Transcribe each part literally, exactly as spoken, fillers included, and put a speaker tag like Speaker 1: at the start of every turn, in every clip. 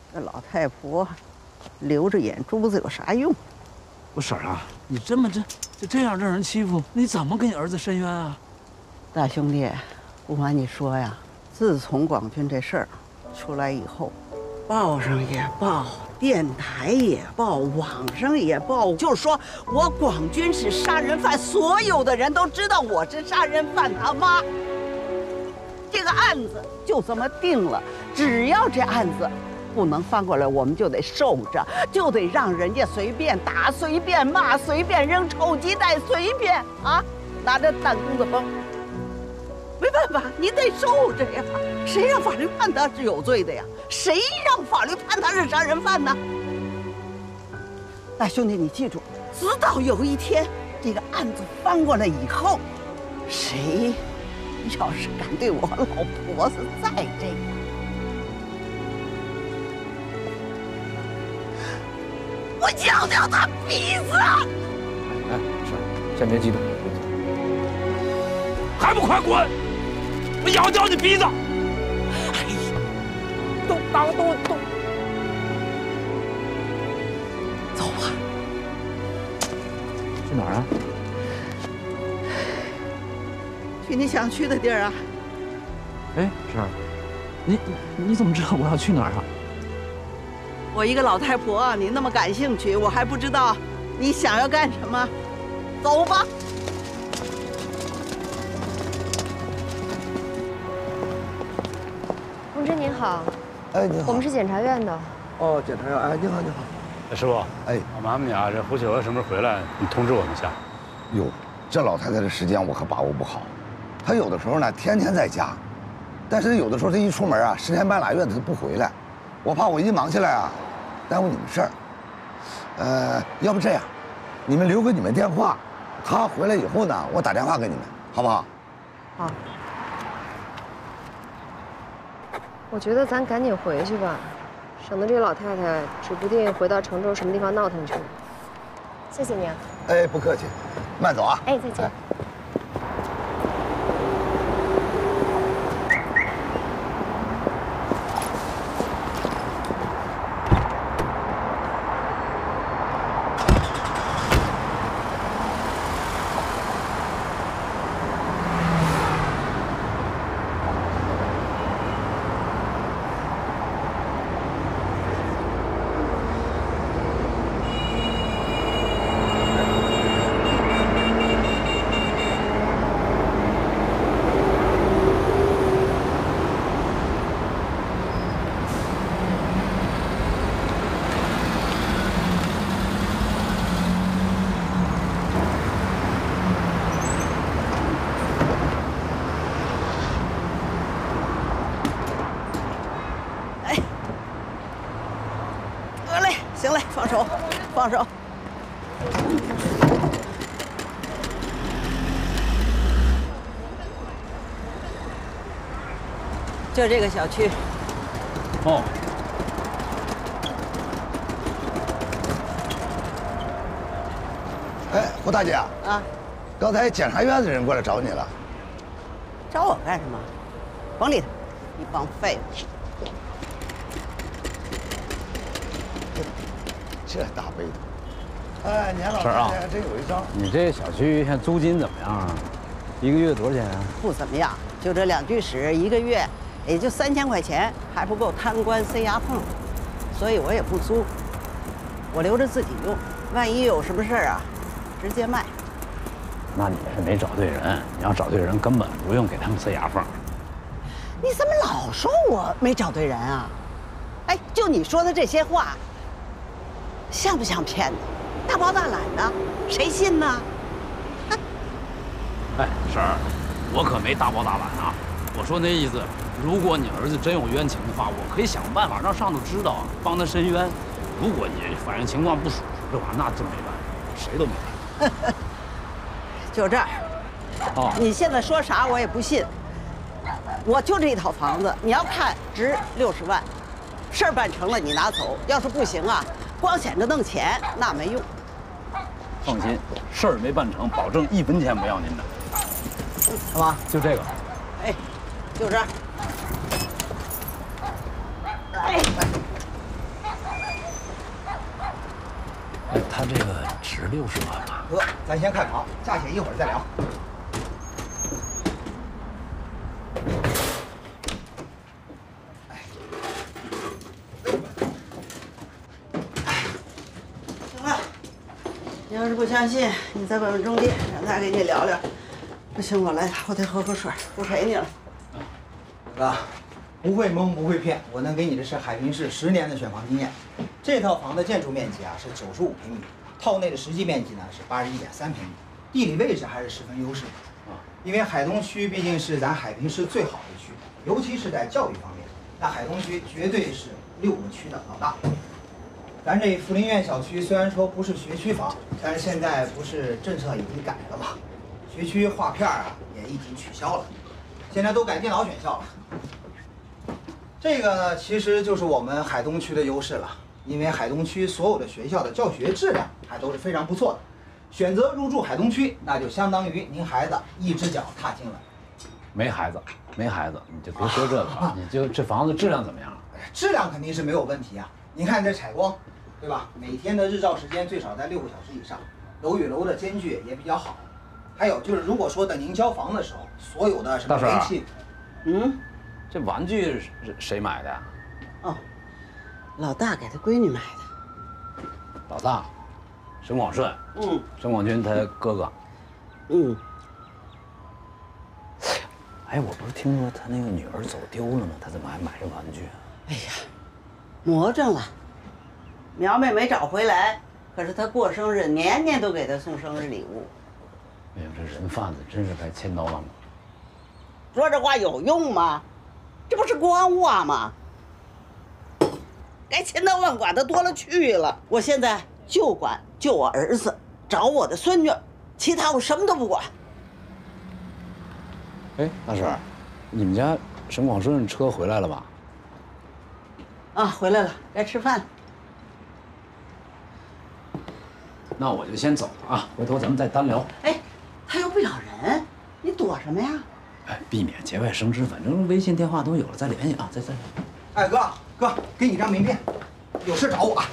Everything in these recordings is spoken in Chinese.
Speaker 1: 这老太婆留着眼珠子有啥用？
Speaker 2: 我婶儿啊，你这么这就这样让人欺负，你怎么给你儿子申冤啊？
Speaker 1: 大兄弟，不瞒你说呀，自从广军这事儿出来以后，报上也报，电台也报，网上也报，就是说我广军是杀人犯，所有的人都知道我是杀人犯他妈。这个案子就这么定了，只要这案子不能翻过来，我们就得受着，就得让人家随便打、随便骂、随便扔臭鸡蛋、随便啊拿着弹弓子崩。没办法，你得受着呀。谁让法律判他是有罪的呀？谁让法律判他是杀人犯呢？大兄弟，你记住，直到有一天这个案子翻过来以后，谁要是敢对我老婆子再这样，我咬掉他鼻子！
Speaker 3: 哎，是，先别激动，
Speaker 2: 还不快滚！我咬掉你鼻子！
Speaker 1: 哎呀，
Speaker 3: 动当动动，
Speaker 1: 走吧。
Speaker 3: 去哪儿啊？
Speaker 1: 去你想去的地儿啊！
Speaker 2: 哎，婶儿，你你怎么知道我要去哪儿啊？
Speaker 1: 我一个老太婆，你那么感兴趣，我还不知道你想要干什么。走吧。
Speaker 4: 同志您好，
Speaker 5: 哎，你好，
Speaker 4: 我们是检察院的。
Speaker 5: 哦，检察院，哎，你好，你好。
Speaker 6: 哎，师傅，
Speaker 5: 哎，
Speaker 6: 麻烦你啊，这胡雪娥什么时候回来，你通知我们一下。
Speaker 5: 哟，这老太太的时间我可把握不好，她有的时候呢天天在家，但是有的时候她一出门啊，十天半拉月的她不回来，我怕我一忙起来啊，耽误你们事儿。呃，要不这样，你们留给你们电话，她回来以后呢，我打电话给你们，好不好？
Speaker 4: 好。我觉得咱赶紧回去吧，省得这老太太指不定回到成州什么地方闹腾去了。谢谢你啊。
Speaker 5: 哎，不客气，慢走啊。
Speaker 4: 哎，再见。哎
Speaker 1: 行嘞，放手，放手。就这个小区。
Speaker 6: 哦。
Speaker 5: 哎，胡大姐啊，
Speaker 1: 啊，
Speaker 5: 刚才检察院的人过来找你了。
Speaker 1: 找我干什么？甭理他，一帮废物。
Speaker 5: 这大背头，哎，年老
Speaker 6: 婶儿啊，
Speaker 5: 还真有一招。
Speaker 6: 你这小区现在租金怎么样啊？一个月多少钱啊？
Speaker 1: 不怎么样，就这两居室，一个月也就三千块钱，还不够贪官塞牙缝，所以我也不租，我留着自己用，万一有什么事儿啊，直接卖。
Speaker 6: 那你是没找对人，你要找对人，根本不用给他们塞牙缝。
Speaker 1: 你怎么老说我没找对人啊？哎，就你说的这些话。 像不像骗子？大包大揽的，谁信呢？
Speaker 2: 哎，婶儿，我可没大包大揽啊！我说那意思，如果你儿子真有冤情的话，我可以想办法让上头知道，帮他申冤。如果你反映情况不属实的话，那真没办法，谁都没办法。
Speaker 1: 就这儿。
Speaker 2: 哦，
Speaker 1: 你现在说啥我也不信。我就这一套房子，你要看值六十万，事儿办成了你拿走，要是不行啊。 光想着弄钱那没用。
Speaker 6: 放心，事儿没办成，保证一分钱不要您的。
Speaker 1: 好吧，
Speaker 6: 就这个。
Speaker 1: 哎，就这儿。哎，
Speaker 6: 哎，他这个值六十万吧？
Speaker 7: 哥，咱先看房，价钱一会儿再聊。
Speaker 1: 行了，你要是不相信，你再问问中介，让他给你聊聊。不行，我来，我得喝口水，不陪你了。
Speaker 7: 哥，不会蒙不会骗，我能给你的是海滨市十年的选房经验。这套房的建筑面积啊是九十五平米，套内的实际面积呢是八十一点三平米，地理位置还是十分优势的。因为海东区毕竟是咱海滨市最好的区，尤其是在教育方面，那海东区绝对是六个区的老大。咱这福林苑小区虽然说不是学区房，但是现在不是政策已经改了嘛，学区划片啊也已经取消了，现在都改电脑选校了。这个呢，其实就是我们海东区的优势了，因为海东区所有的学校的教学质量还都是非常不错的。选择入住海东区，那就相当于您孩子一只脚踏进了。
Speaker 6: 没孩子，没孩子，你就别说这个了，你就这房子质量怎么样？
Speaker 7: 质量肯定是没有问题啊。您看这采光，对吧？每天的日照时间最少在六个小时以上，楼与楼的间距也比较好。还有就是，如果说等您交房的时候，所有的什么煤气，
Speaker 1: 嗯，
Speaker 6: 这玩具是谁买的呀？
Speaker 1: 哦，老大给他闺女买的。
Speaker 6: 老大，沈广顺，
Speaker 1: 嗯，
Speaker 6: 沈广军他哥哥。
Speaker 1: 嗯。
Speaker 6: 哎，我不是听说他那个女儿走丢了吗？他怎么还买这玩具啊？
Speaker 1: 哎呀，魔怔了。苗妹没找回来，可是他过生日，年年都给他送生日礼物。
Speaker 6: 哎呦，这人贩子真是该千刀万剐。
Speaker 1: 说这话有用吗？这不是官话吗？该千刀万剐的多了去了。我现在就管救我儿子，找我的孙女，其他我什么都不管。
Speaker 6: 哎，大婶，你们家沈广顺车回来了吧？
Speaker 1: 啊，回来了，该吃饭了。
Speaker 6: 那我就先走了啊，回头咱们再单聊。
Speaker 1: 哎，他又不咬人，你躲什么呀？
Speaker 6: 哎，避免节外生枝，反正微信电话都有了，再联系啊，再再。
Speaker 7: 哎，哥哥，给你张名片，有事找我啊。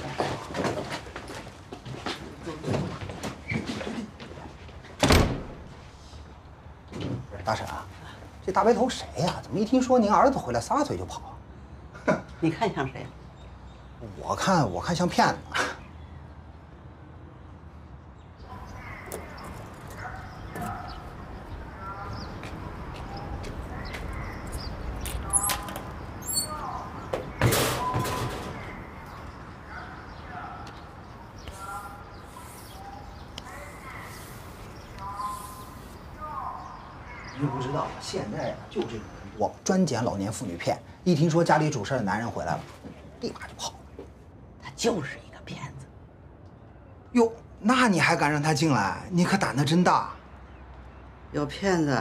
Speaker 7: 大婶啊，这大白头谁呀？怎么一听说您儿子回来，撒腿就跑？哼，
Speaker 1: 你看像谁？
Speaker 7: 我看我看像骗子。您不知道，现在啊就这种人多，专捡老年妇女骗。一听说家里主事的男人回来了，立马就跑。
Speaker 1: 他就是一个骗子。
Speaker 7: 哟，那你还敢让他进来？你可胆子真大。
Speaker 1: 有骗子，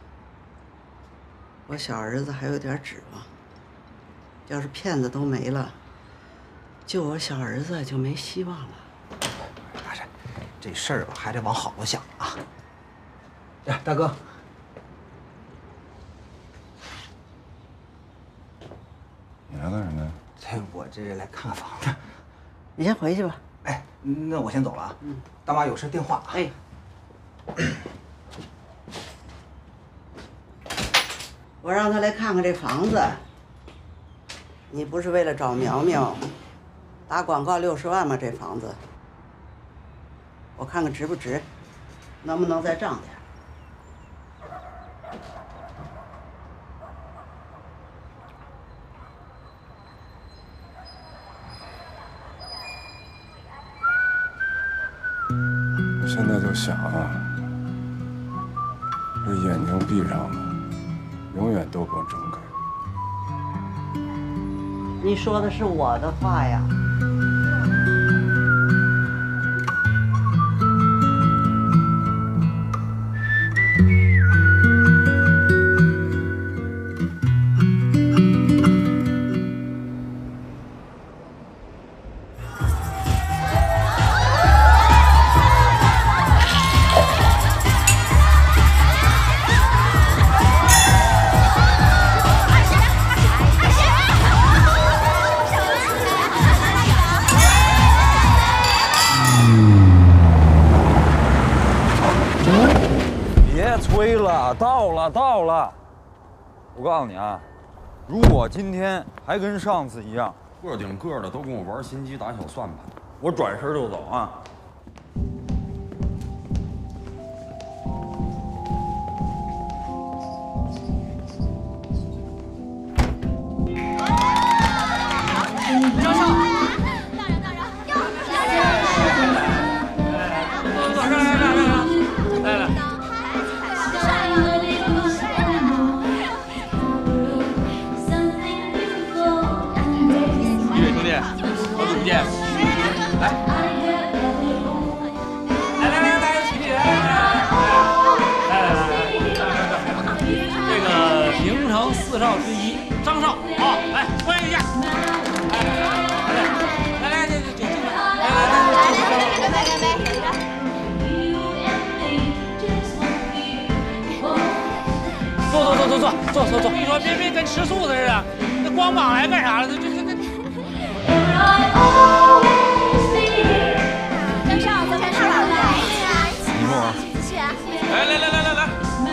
Speaker 1: 我小儿子还有点指望。要是骗子都没了，就我小儿子就没希望了。
Speaker 7: 大婶，这事儿吧还得往好了想啊。呀，大哥。
Speaker 8: 你来干什么呀？
Speaker 7: 这我这是来看看房子。
Speaker 1: 你先回去吧。
Speaker 7: 哎，那我先走了啊。嗯。大妈有事电话啊。
Speaker 1: 哎。我让他来看看这房子。你不是为了找苗苗，打广告六十万吗？这房子。我看看值不值，能不能再涨点。
Speaker 8: 我现在就想啊，这眼睛闭上了，永远都不能睁开。
Speaker 1: 你说的是我的话呀。
Speaker 8: 了，到了，到了！我告诉你啊，如果今天还跟上次一样，个顶个的都跟我玩心机打小算盘，我转身就走啊！
Speaker 2: 张少，四少之一张少，好，来欢迎一下。来来来，这这这，来来来，干杯干杯！坐坐坐坐坐坐坐坐！你说别别跟吃素的似的，那光膀来干啥了？这这这这。张少，咱们吃好了，
Speaker 8: 一梦啊，
Speaker 2: 去啊！来来来来来来。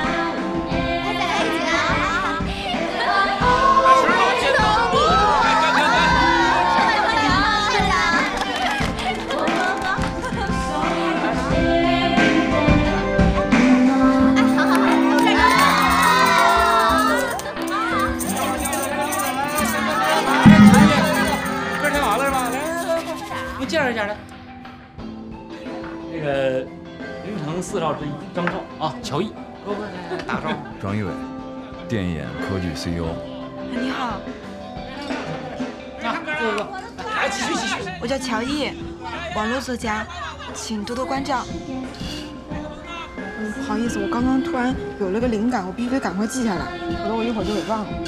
Speaker 2: 介绍一下来，那个凌城四少之一张少啊，乔毅，过过来来打个招呼。
Speaker 8: 张一伟，电眼科技 C E O。
Speaker 9: 你好，
Speaker 2: 啊，坐坐坐，来继续继续。
Speaker 9: 我叫乔毅，网络作家，请多多关照。嗯，不好意思，我刚刚突然有了个灵感，我必须得赶快记下来，否则我一会儿就给忘了。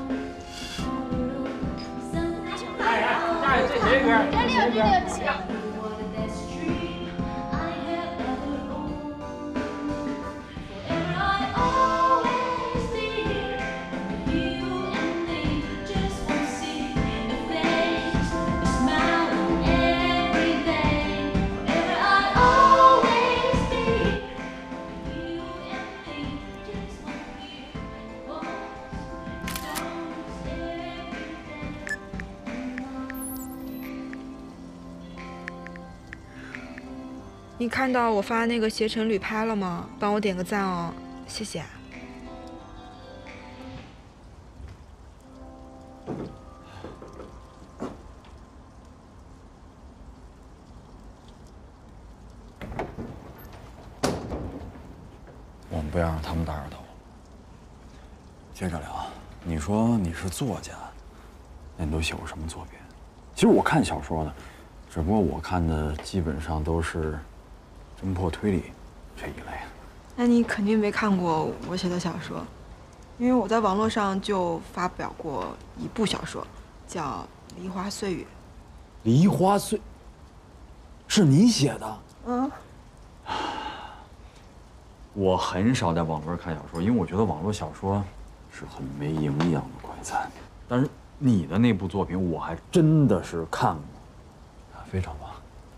Speaker 2: 来来，这谁歌？这里有这里有这里有。
Speaker 9: 你看到我发那个携程旅拍了吗？帮我点个赞哦，谢谢。
Speaker 8: 我们不要让他们打扰到我。接着聊，你说你是作家，那你都写过什么作品？其实我看小说的，只不过我看的基本上都是侦破推理这一类。
Speaker 9: 那你肯定没看过我写的小说，因为我在网络上就发表过一部小说，叫《梨花岁月》。
Speaker 8: 梨花岁，是你写的？
Speaker 9: 嗯。
Speaker 8: 我很少在网络看小说，因为我觉得网络小说是很没营养的快餐。但是你的那部作品，我还真的是看过，非常棒。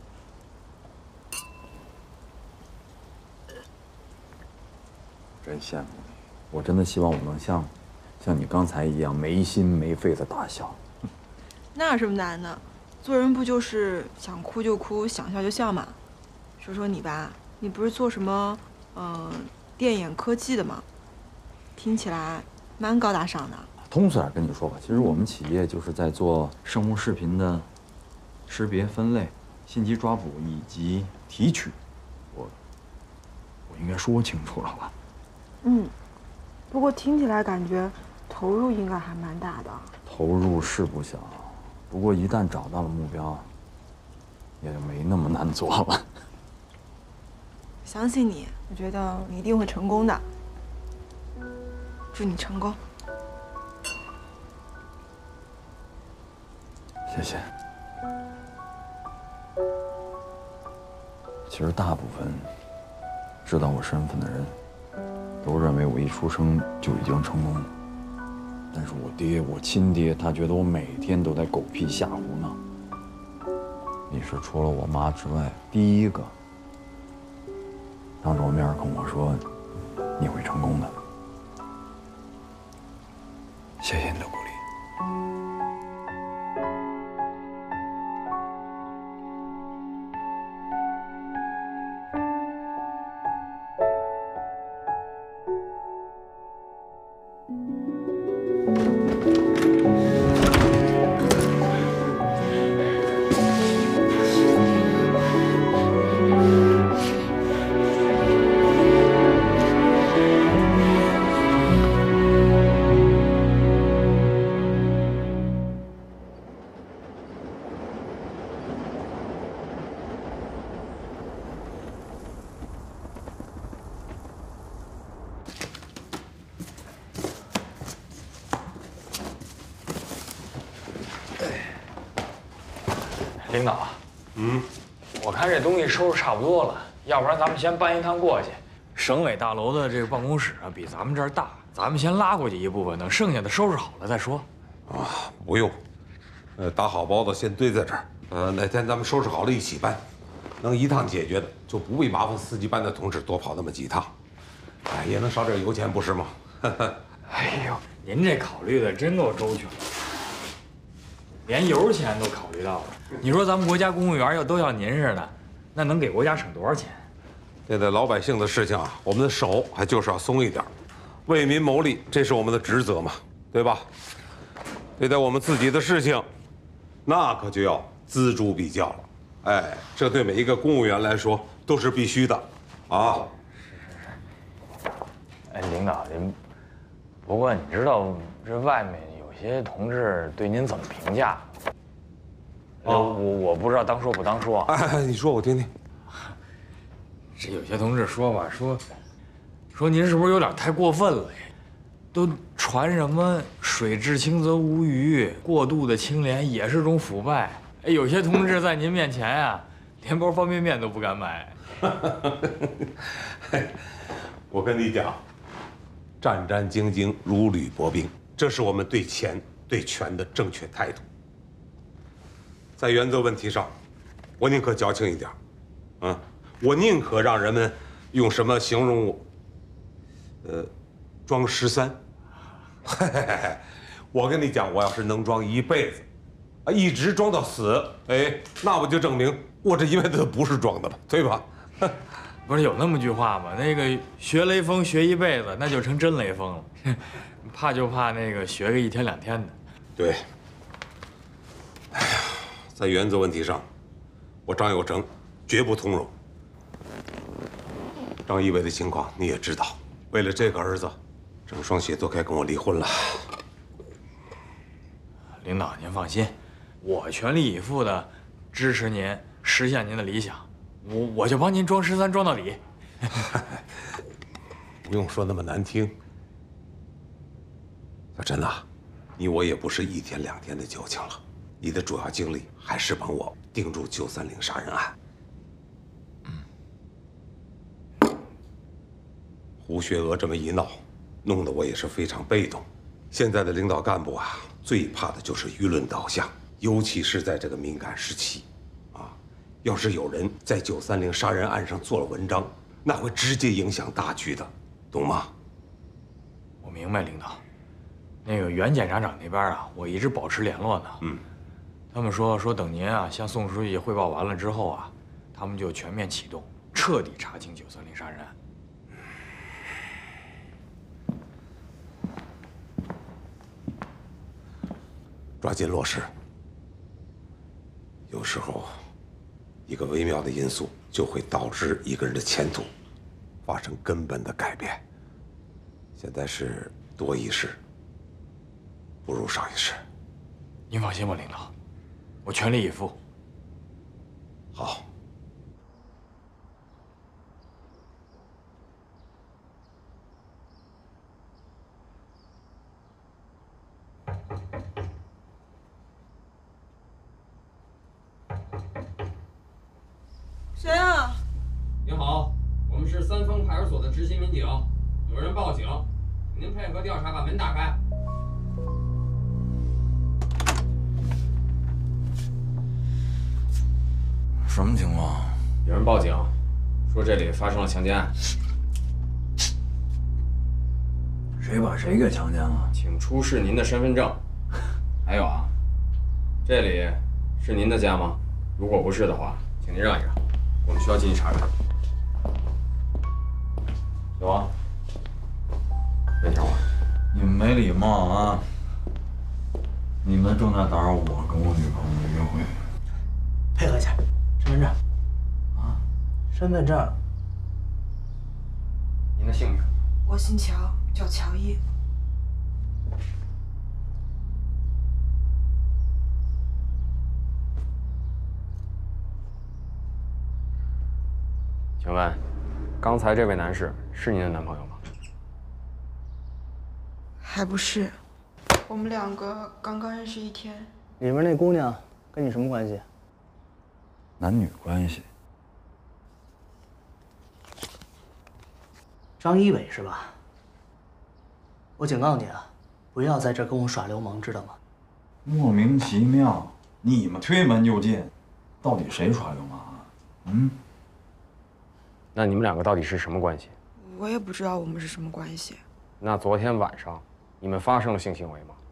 Speaker 8: 真羡慕你，我真的希望我能像，像你刚才一样没心没肺的大笑。
Speaker 9: 那有什么难的？做人不就是想哭就哭，想笑就笑嘛？说说你吧，你不是做什么嗯、呃、电眼科技的吗？听起来蛮高大上的。
Speaker 8: 通俗点跟你说吧，其实我们企业就是在做生物视频的识别、分类、信息抓捕以及提取。我我应该说清楚了吧？
Speaker 9: 嗯，不过听起来感觉投入应该还蛮大的。
Speaker 8: 投入是不小，不过一旦找到了目标，也就没那么难做了。
Speaker 9: 相信你，我觉得你一定会成功的。祝你成功。
Speaker 8: 谢谢。其实大部分知道我身份的人，都认为我一出生就已经成功了。但是我爹，我亲爹，他觉得我每天都在狗屁瞎胡闹。你是除了我妈之外第一个当着我面跟我说你会成功的。 谢谢你的鼓励。
Speaker 3: 领导，嗯，我看这东西收拾差不多了，要不然咱们先搬一趟过去。省委大楼的这个办公室啊，比咱们这儿大，咱们先拉过去一部分，等剩下的收拾好了再说。
Speaker 10: 啊，不用，呃，打好包子先堆在这儿，呃，哪天咱们收拾好了一起搬，能一趟解决的，就不必麻烦司机班的同志多跑那么几趟，哎，也能少点油钱，不是吗？
Speaker 3: 哎呦，您这考虑的真够周全，连油钱都考虑到了。你说咱们国家公务员要都像您似的，那能给国家省多少钱？
Speaker 10: 现在老百姓的事情啊，我们的手还就是要松一点，为民谋利，这是我们的职责嘛，对吧？对待我们自己的事情，那可就要锱铢必较了。哎，这对每一个公务员来说都是必须的，啊。
Speaker 3: 哎，领导您，不过你知道这外面有些同志对您怎么评价？哦，我我不知道当说不当说。
Speaker 10: 哎，你说我听听。
Speaker 3: 这有些同志说吧，说说您是不是有点太过分了？都传什么水至清则无鱼，过度的清廉也是种腐败。哎，有些同志在您面前啊，连包方便面都不敢买。
Speaker 10: 我跟你讲，战战兢兢，如履薄冰，这是我们对钱对权的正确态度。在原则问题上，我宁可矫情一点，啊，我宁可让人们用什么形容我，呃，装十三。嘿嘿嘿，我跟你讲，我要是能装一辈子，啊，一直装到死，哎，那不就证明我这一辈子不是装的了，对吧？
Speaker 3: 不是有那么句话吗？那个学雷锋学一辈子，那就成真雷锋了。怕就怕那个学个一天两天的。
Speaker 10: 对。哎呀，在原则问题上，我张有成绝不通融。张一伟的情况你也知道，为了这个儿子，郑双喜都该跟我离婚了。
Speaker 3: 领导您放心，我全力以赴的支持您实现您的理想。我我就帮您装十三装到底，
Speaker 10: 不用说那么难听。小陈呐，你我也不是一天两天的交情了，你的主要精力还是帮我盯住九三零杀人案。嗯。胡雪娥这么一闹，弄得我也是非常被动。现在的领导干部啊，最怕的就是舆论导向，尤其是在这个敏感时期。要是有人在九三零杀人案上做了文章，那会直接影响大局的，懂吗？
Speaker 3: 我明白，领导。那个原检察长那边啊，我一直保持联络呢。嗯，他们说说等您啊向宋书记汇报完了之后啊，他们就全面启动，彻底查清九三零杀人案。
Speaker 10: 抓紧落实。有时候。一个微妙的因素就会导致一个人的前途发生根本的改变。现在是多一事，不如少一事。
Speaker 3: 您放心吧，领导，我全力以赴。
Speaker 10: 好。
Speaker 9: 谁啊？
Speaker 11: 您好，我们是三丰派出所的执勤民警，有人报警，请您配合调查，把门打开。
Speaker 8: 什么情况？
Speaker 11: 有人报警，说这里发生了强奸案。
Speaker 8: 谁谁把谁给强奸了？
Speaker 11: 请出示您的身份证。还有啊，这里是您的家吗？如果不是的话，请您让一让，我们需要进去查查。小王，别听话。
Speaker 8: 你们没礼貌啊！你们正在打扰我跟我女朋友的约会。
Speaker 12: 配合一下，身份证。啊，身份证。
Speaker 11: 您的姓名？
Speaker 9: 我姓乔，叫乔伊。
Speaker 11: 请问，刚才这位男士是您的男朋友吗？
Speaker 9: 还不是，我们两个刚刚认识一天。
Speaker 12: 里面那姑娘跟你什么关系？
Speaker 8: 男女关系。
Speaker 12: 张一伟是吧？我警告你啊，不要在这儿跟我耍流氓，知道吗？
Speaker 8: 莫名其妙，你们推门就进，到底谁耍流氓啊？嗯？
Speaker 11: 那你们两个到底是什么关系？
Speaker 9: 我也不知道我们是什么关系。
Speaker 11: 那昨天晚上你们发生了性行为吗？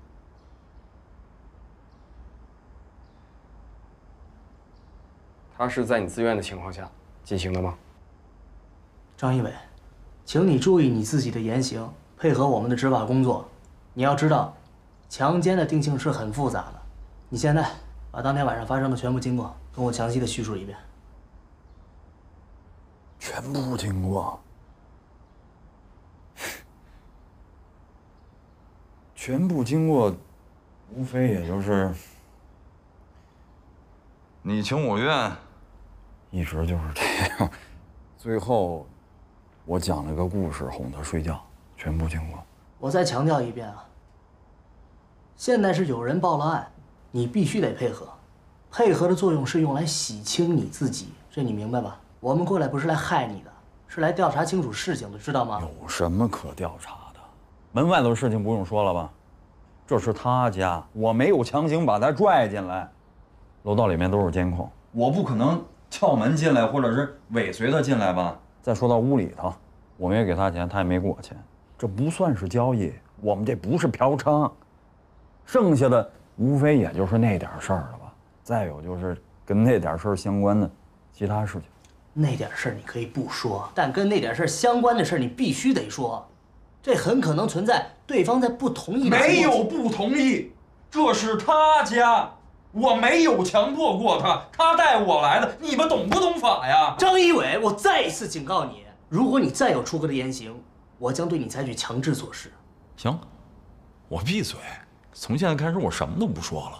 Speaker 11: 他是在你自愿的情况下进行的吗？
Speaker 12: 张一伟，请你注意你自己的言行，配合我们的执法工作。你要知道，强奸的定性是很复杂的。你现在把当天晚上发生的全部经过跟我详细的叙述一遍。
Speaker 8: 全部经过，全部经过，无非也就是你情我愿，一直就是这样。最后，我讲了个故事哄他睡觉，全部经过。
Speaker 12: 我再强调一遍啊，现在是有人报了案，你必须得配合，配合的作用是用来洗清你自己，这你明白吧？我们过来不是来害你的，是来调查清楚事情的，知道吗？
Speaker 8: 有什么可调查的？门外头的事情不用说了吧？这是他家，我没有强行把他拽进来。楼道里面都是监控，我不可能撬门进来，或者是尾随他进来吧？再说到屋里头，我没给他钱，他也没给我钱，这不算是交易，我们这不是嫖娼。剩下的无非也就是那点事儿了吧？再有就是跟那点事儿相关的其他事情。
Speaker 12: 那点事儿你可以不说，但跟那点事儿相关的事儿你必须得说。这很可能存在对方在不同意的情况下。
Speaker 3: 没有不同意，这是他家，我没有强迫过他，他带我来的，你们懂不懂法呀？
Speaker 12: 张一伟，我再一次警告你，如果你再有出格的言行，我将对你采取强制措施。
Speaker 8: 行，我闭嘴，从现在开始我什么都不说了。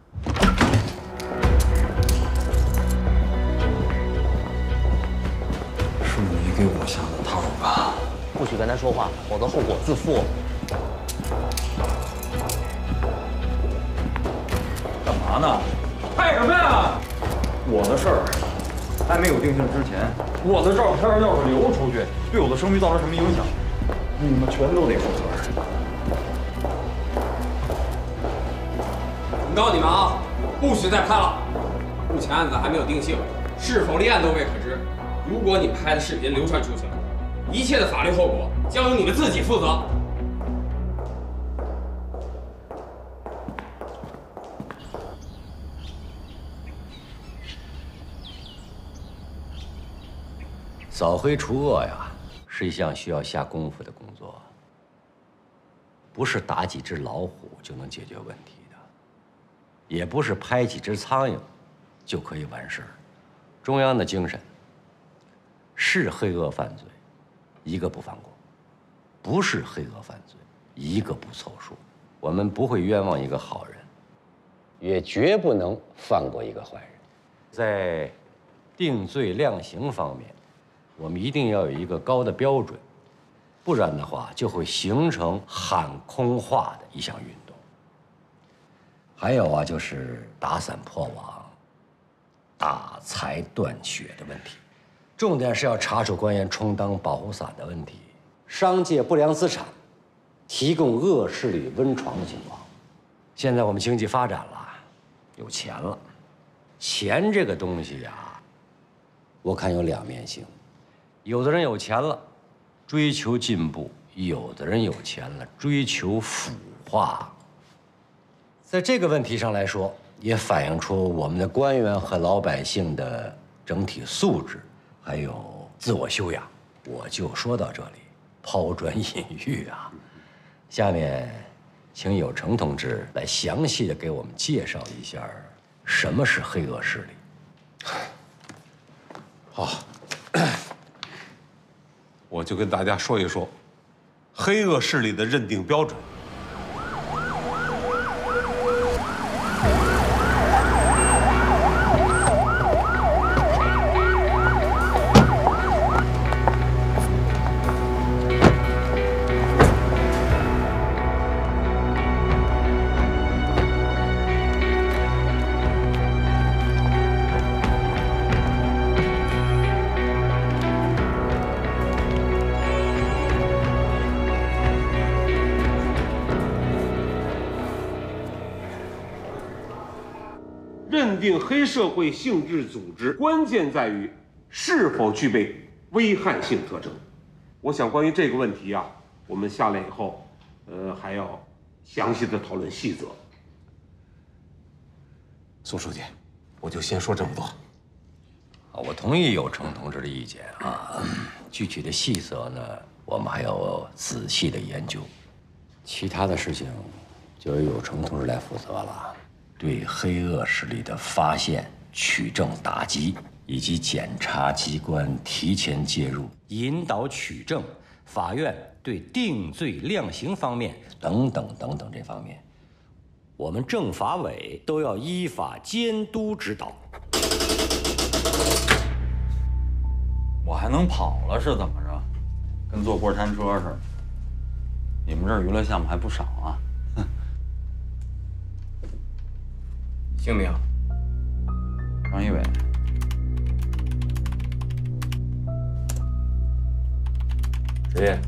Speaker 8: 是你给我下的套吧？
Speaker 12: 不许跟他说话，否则后果自负。
Speaker 8: 干嘛呢？拍什么呀？我的事儿还没有定性之前，我的照片要是流出去，对我的声誉造成什么影响，你们全都得负责任。
Speaker 11: 警告你们啊，不许再拍了！目前案子还没有定性，是否立案都未可知。如果你拍的视频流传出去了，一切的法律后果将由你们自己负责。
Speaker 13: 扫黑除恶呀，是一项需要下功夫的工作，不是打几只老虎就能解决问题的，也不是拍几只苍蝇就可以完事儿。中央的精神是黑恶犯罪，一个不放过；不是黑恶犯罪，一个不凑数。我们不会冤枉一个好人，也绝不能放过一个坏人。在定罪量刑方面，我们一定要有一个高的标准，不然的话就会形成喊空话的一项运动。还有啊，就是打伞破网、打财断血的问题，重点是要查处官员充当保护伞的问题，商借不良资产，提供恶势力温床的情况。现在我们经济发展了，有钱了，钱这个东西呀，我看有两面性。有的人有钱了，追求进步， 有的人有钱了，追求腐化。在这个问题上来说，也反映出我们的官员和老百姓的整体素质，还有自我修养。我就说到这里，抛砖引玉啊。下面，请有成同志来详细的给我们介绍一下什么是黑恶势力。
Speaker 10: 好，我就跟大家说一说黑恶势力的认定标准。认定黑社会性质组织，关键在于是否具备危害性特征。我想关于这个问题啊，我们下来以后，呃，还要详细的讨论细则。苏书记，我就先说这么多。
Speaker 13: 啊，我同意有成同志的意见啊，具体的细则呢，我们还要仔细的研究。其他的事情就由有成同志来负责了。对黑恶势力的发现、取证、打击，以及检察机关提前介入、引导取证，法院对定罪量刑方面等等等等这方面，我们政法委都要依法监督指导。
Speaker 8: 我还能跑了是怎么着？跟坐过山车似的。你们这儿娱乐项目还不少啊。
Speaker 11: 姓名？
Speaker 8: 张一伟。
Speaker 11: 职业？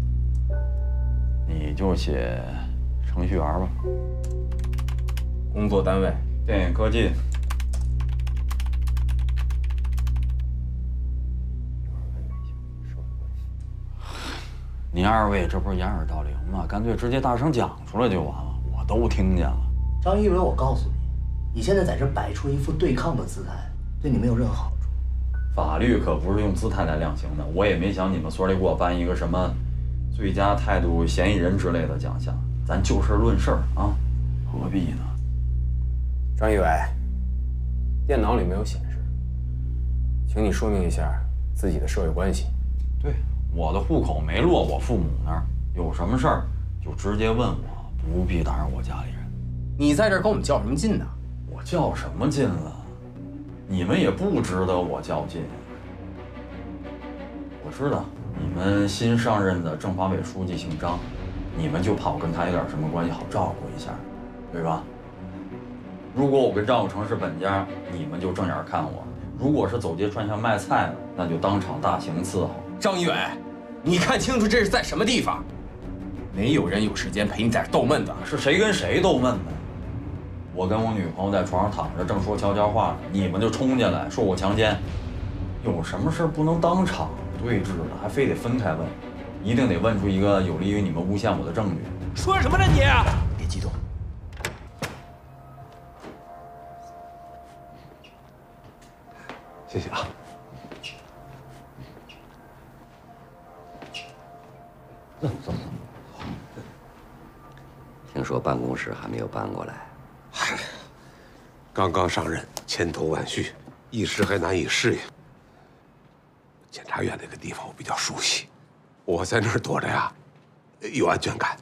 Speaker 8: 你就写程序员吧。
Speaker 11: 工作单位？
Speaker 8: 电影科技。你二位这不是掩耳盗铃吗？干脆直接大声讲出来就完了，我都听见了。
Speaker 12: 张一伟，我告诉你，你现在在这摆出一副对抗的姿态，对你没有任何好处。
Speaker 8: 法律可不是用姿态来量刑的，我也没想你们所里给我颁一个什么最佳态度嫌疑人之类的奖项，咱就事论事啊，何必呢？
Speaker 11: 张一伟，电脑里没有显示，请你说明一下自己的社会关系。
Speaker 8: 对，我的户口没落我父母那儿，有什么事儿就直接问我，不必打扰我家里人。
Speaker 11: 你在这儿跟我们较什么劲呢？
Speaker 8: 我较什么劲了？你们也不值得我较劲。我知道你们新上任的政法委书记姓张，你们就怕我跟他有点什么关系，好照顾一下，对吧？如果我跟张有成是本家，你们就正眼看我；如果是走街串巷卖菜的，那就当场大刑伺候。
Speaker 11: 张一伟，你看清楚这是在什么地方？没有人有时间陪你在这逗闷子。
Speaker 8: 是谁跟谁逗闷子？我跟我女朋友在床上躺着，正说悄悄话呢，你们就冲进来说我强奸。有什么事不能当场对质的，还非得分开问，一定得问出一个有利于你们诬陷我的证据。
Speaker 11: 说什么呢你？别激动。
Speaker 10: 谢谢啊。
Speaker 13: 走走。听说办公室还没有搬过来。
Speaker 10: 嗨，刚刚上任，千头万绪，一时还难以适应。检察院那个地方我比较熟悉，我在那儿躲着呀，有安全感。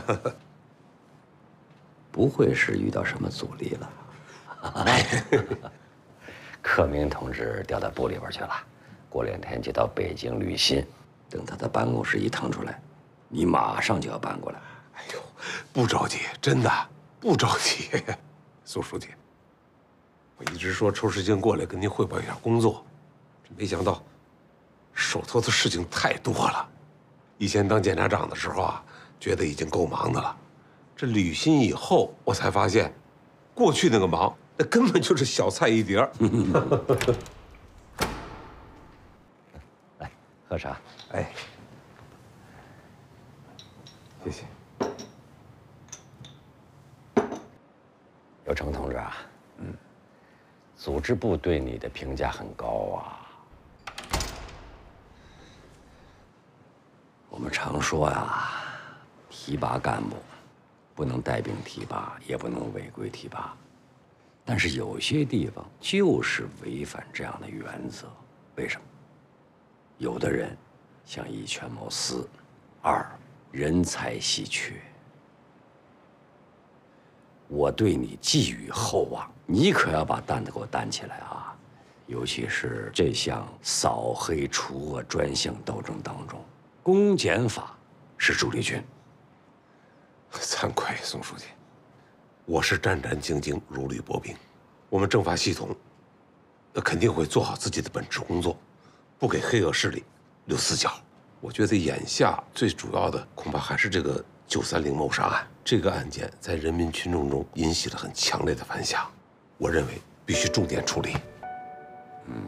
Speaker 13: 不会是遇到什么阻力了？克明同志调到部里边去了，过两天就到北京履新。等他的办公室一腾出来，你马上就要搬过来。
Speaker 10: 哎呦，不着急，真的不着急。苏书记，我一直说抽时间过来跟您汇报一下工作，没想到手头的事情太多了。以前当检察长的时候啊，觉得已经够忙的了。这履新以后，我才发现，过去那个忙，那根本就是小菜一碟儿。
Speaker 13: 来，喝茶。
Speaker 10: 哎， 谢谢。
Speaker 13: 刘成同志啊，嗯，组织部对你的评价很高啊。我们常说呀，提拔干部不能带病提拔，也不能违规提拔。但是有些地方就是违反这样的原则，为什么？有的人想以权谋私，二人才稀缺。我对你寄予厚望，你可要把担子给我担起来啊！尤其是这项扫黑除恶专项斗争当中，公检法是主力军。
Speaker 10: 惭愧，宋书记，我是战战兢兢、如履薄冰。我们政法系统，那肯定会做好自己的本职工作，不给黑恶势力留死角。我觉得眼下最主要的恐怕还是这个九三零谋杀案。这个案件在人民群众中引起了很强烈的反响，我认为必须重点处理。
Speaker 13: 嗯，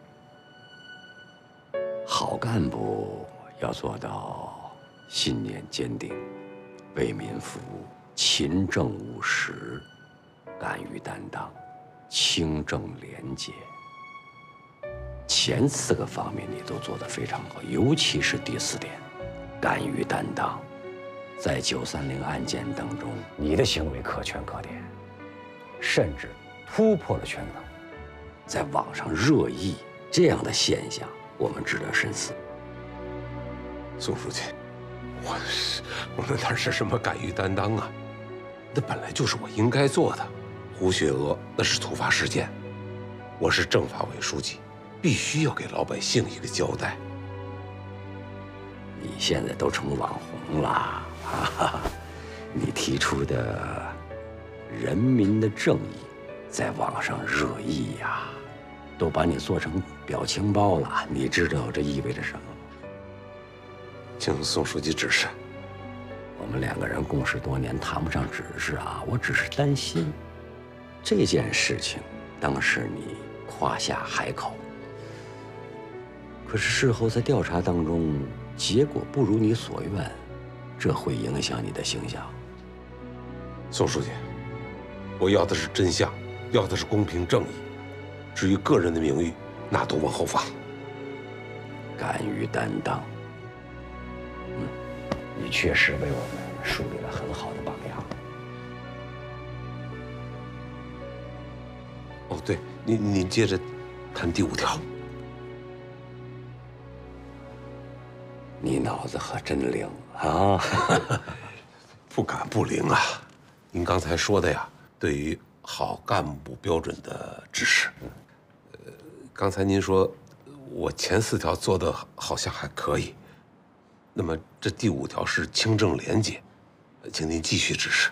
Speaker 13: 好干部要做到信念坚定，为民服务，勤政务实，敢于担当，清正廉洁。前四个方面你都做得非常好，尤其是第四点，敢于担当。在九三零案件当中，你的行为可圈可点，甚至突破了圈层，在网上热议这样的现象，我们值得深思。
Speaker 10: 宋书记，我是我那哪是什么敢于担当啊？那本来就是我应该做的。胡雪娥那是突发事件，我是政法委书记，必须要给老百姓一个交代。
Speaker 13: 你现在都成网红了。啊，你提出的人民的正义，在网上热议呀，都把你做成表情包了。你知道这意味着什么吗？
Speaker 10: 请宋书记指示。
Speaker 13: 我们两个人共事多年，谈不上指示啊，我只是担心这件事情，当时你夸下海口，可是事后在调查当中，结果不如你所愿。这会影响你的形象。
Speaker 10: 宋书记，我要的是真相，要的是公平正义。至于个人的名誉，那都往后放。
Speaker 13: 敢于担当，嗯，你确实为我们树立了很好的榜样。
Speaker 10: 哦，对，您您接着谈第五条。
Speaker 13: 你脑子可真灵啊！
Speaker 10: 不敢不灵啊！您刚才说的呀，对于好干部标准的指示，呃，刚才您说我前四条做的好像还可以，那么这第五条是清正廉洁，请您继续指示。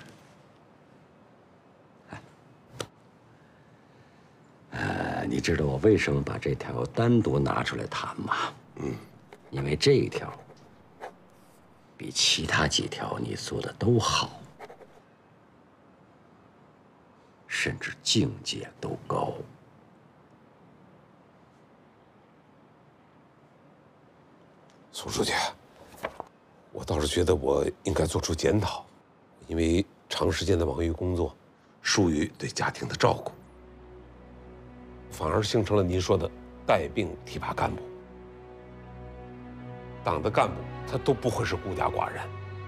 Speaker 13: 呃，你知道我为什么把这条单独拿出来谈吗？嗯。因为这一条比其他几条你做的都好，甚至境界都高。
Speaker 10: 宋书记，我倒是觉得我应该做出检讨，因为长时间的忙于工作，疏于对家庭的照顾，反而形成了您说的带病提拔干部。党的干部他都不会是孤家寡人，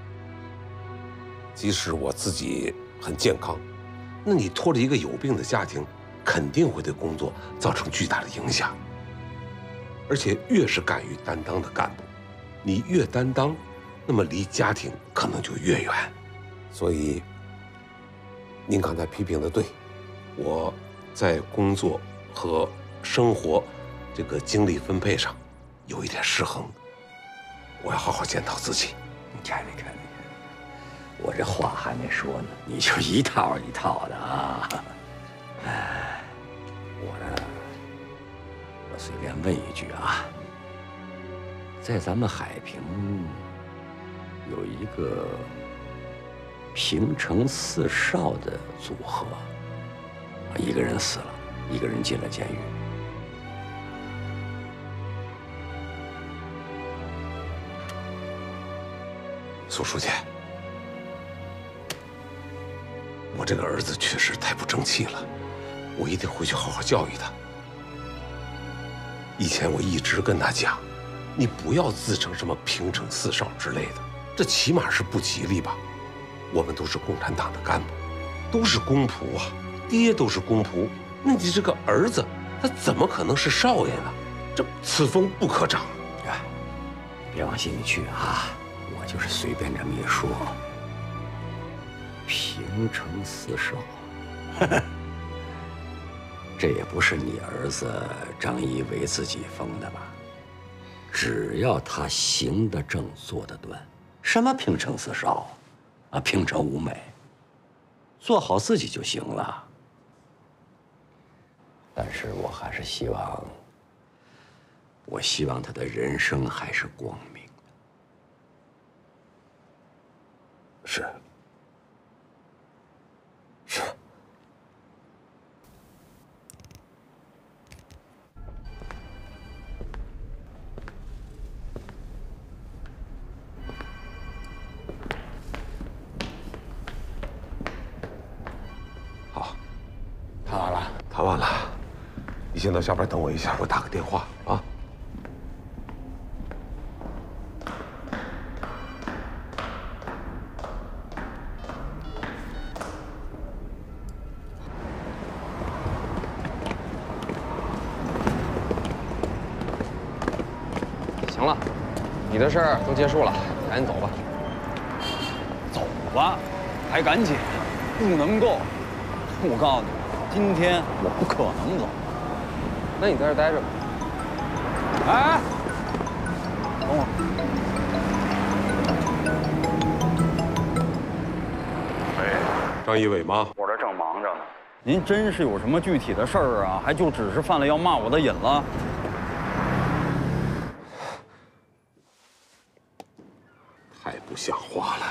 Speaker 10: 即使我自己很健康，那你拖着一个有病的家庭，肯定会对工作造成巨大的影响。而且越是敢于担当的干部，你越担当，那么离家庭可能就越远。所以，您刚才批评的对，我在工作和生活这个精力分配上有一点失衡。我要好好检讨自己。
Speaker 13: 你看，你看，你看，我这话还没说呢，你就一套一套的啊！哎，我呢，我随便问一句啊，在咱们海平有一个平城四少的组合，一个人死了，一个人进了监狱。
Speaker 10: 苏书记， 这个儿子确实太不争气了，我一定回去好好教育他。以前我一直跟他讲，你不要自称什么平城四少之类的，这起码是不吉利吧？我们都是共产党的干部，都是公仆啊，爹都是公仆，那你这个儿子他怎么可能是少爷呢？这此风不可长。
Speaker 13: 哎，别往心里去啊，我就是随便这么一说。平城四少，这也不是你儿子张一伟自己封的吧？只要他行得正，坐得端，什么平城四少啊，平城五美，做好自己就行了。但是我还是希望，我希望他的人生还是光明的。
Speaker 10: 是。是。好，
Speaker 11: 谈完了。
Speaker 10: 谈完了，你先到下边等我一下，我打个电话啊。
Speaker 11: 行了，你的事儿都结束了，赶紧走吧。
Speaker 8: 走吧，还赶紧？不能够！我告诉你，今天我不可能走。
Speaker 11: 那你在这儿待着吧。
Speaker 8: 哎，等会儿。
Speaker 10: 喂，张一伟吗？
Speaker 8: 我这正忙着呢。您真是有什么具体的事儿啊？还就只是犯了要骂我的瘾了？
Speaker 10: 太不像话了！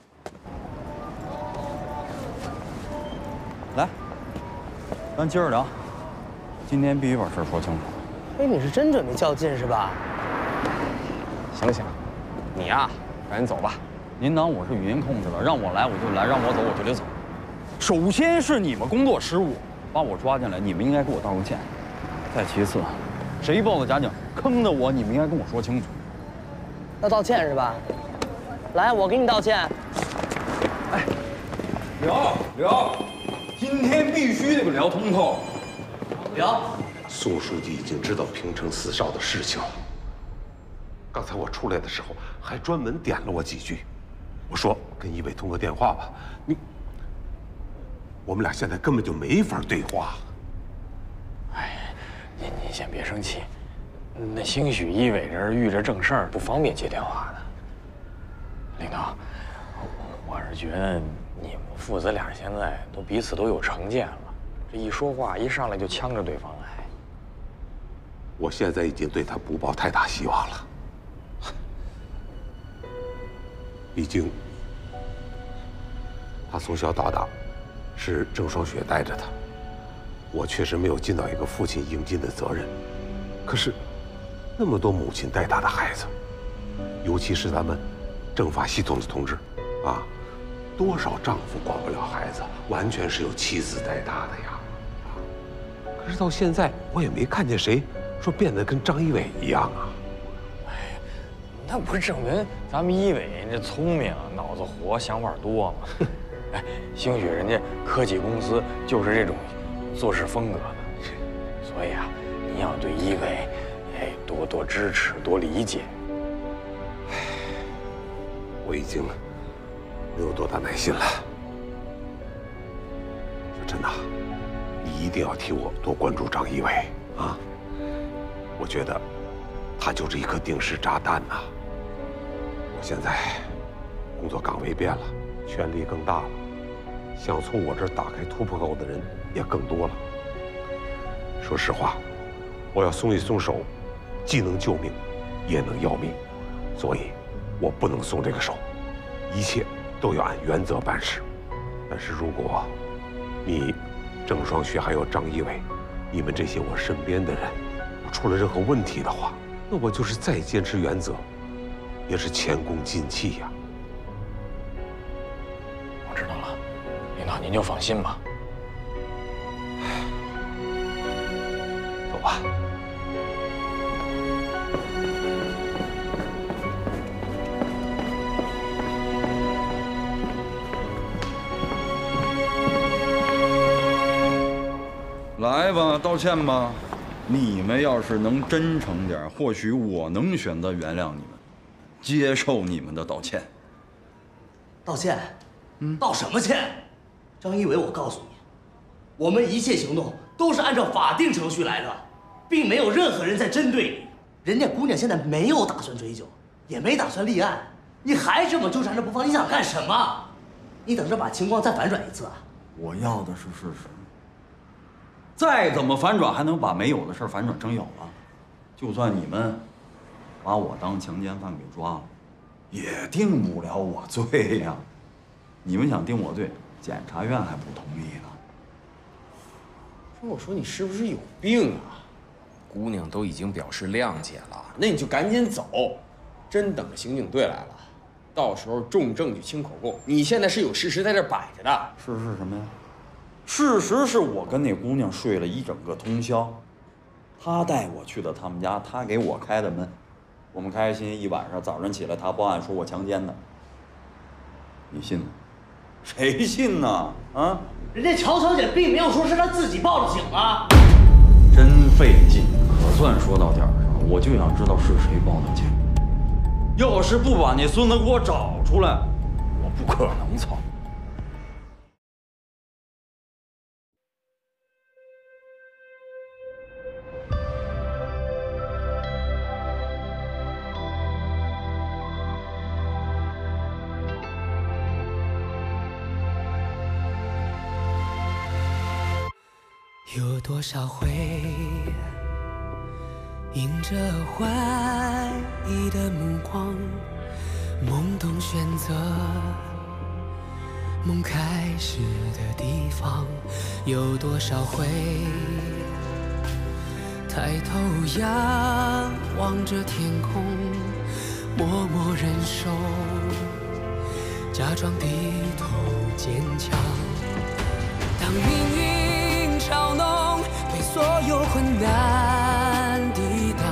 Speaker 8: 来，咱接着聊。今天必须把事儿说清楚。
Speaker 12: 哎，你是真准备较劲是吧？
Speaker 11: 行了行了，你呀，赶紧走吧。
Speaker 8: 您当我是语音控制了，让我来我就来，让我走我就得走。首先是你们工作失误，把我抓进来，你们应该给我道个歉。再其次，谁报的假警，坑的我，你们应该跟我说清楚。
Speaker 12: 要道歉是吧？来，我给你道歉。
Speaker 8: 哎，聊聊，今天必须得聊通透。聊。
Speaker 10: 宋书记已经知道平城四少的事情了。刚才我出来的时候，还专门点了我几句。我说跟一伟通个电话吧，你，我们俩现在根本就没法对话。
Speaker 11: 哎，您您先别生气，那兴许一伟这儿遇着正事儿，不方便接电话呢。领导，我是觉得你们父子俩现在都彼此都有成见了，这一说话一上来就呛着对方来。
Speaker 10: 我现在已经对他不抱太大希望了，毕竟他从小到大是郑双雪带着他，我确实没有尽到一个父亲应尽的责任。可是那么多母亲带大的孩子，尤其是咱们政法系统的同志啊，多少丈夫管不了孩子，完全是由妻子带大的呀。可是到现在我也没看见谁说变得跟张一伟一样啊！
Speaker 11: 哎，那不是证明咱们一伟这聪明、脑子活、想法多吗？哎，兴许人家科技公司就是这种做事风格的，所以啊，你要对一伟，哎，多多支持、多理解。
Speaker 10: 哎，我已经没有多大耐心了。真的，你一定要替我多关注张一伟啊！我觉得他就是一颗定时炸弹呐。我现在工作岗位变了，权力更大了，想从我这儿打开突破口的人也更多了。说实话，我要松一松手，既能救命，也能要命，所以我不能松这个手，一切都要按原则办事。但是如果你、郑双雪还有张一伟，你们这些我身边的人出了任何问题的话，那我就是再坚持原则，也是前功尽弃呀。
Speaker 11: 我知道了，领导
Speaker 3: 您就放心吧。走吧。
Speaker 8: 来吧，道歉吧。你们要是能真诚点，或许我能选择原谅你们，接受你们的道歉。
Speaker 12: 道歉？嗯，道什么歉？张一伟，我告诉你，我们一切行动都是按照法定程序来的，并没有任何人在针对你。人家姑娘现在没有打算追究，也没打算立案，你还这么纠缠着不放，你想干什么？你等着把情况再反转一次啊！
Speaker 8: 我要的是事实。再怎么反转，还能把没有的事反转成有了？就算你们把我当强奸犯给抓了，也定不了我罪呀。你们想定我罪，检察院还不同意呢。
Speaker 11: 说，我说你是不是有病啊？姑娘都已经表示谅解了，那你就赶紧走，真等着刑警队来了，到时候重证据轻口供。你现在是有事实在这摆着的。
Speaker 8: 事实是什么呀？事实是我跟那姑娘睡了一整个通宵，她带我去的他们家，她给我开的门，我们开心一晚上，早上起来她报案说我强奸她，你信吗？谁信呢？啊！
Speaker 12: 人家乔小姐并没有说是她自己报的警啊！
Speaker 8: 真费劲，可算说到点儿上，我就想知道是谁报的警。要是不把那孙子给我找出来，我不可能操。
Speaker 14: 有多少回迎着怀疑的目光，懵懂选择梦开始的地方？有多少回抬头仰望着天空，默默忍受，假装低头坚强？当命运嘲弄，对所有困难抵挡，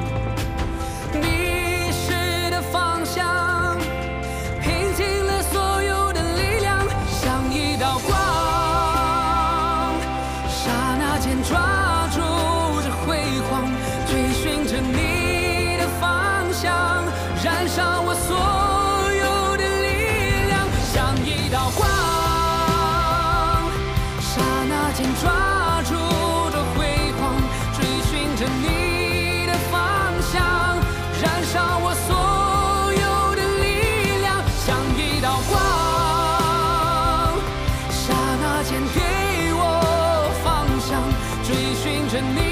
Speaker 14: 迷失的方向，拼尽了所有的力量，像一道光，刹那间抓住这辉煌，追寻着你的方向，燃烧我所有的力量，像一道光。抓住这辉煌，追寻着你的方向，燃烧我所有的力量，像一道光，刹那间给我方向，追寻着你。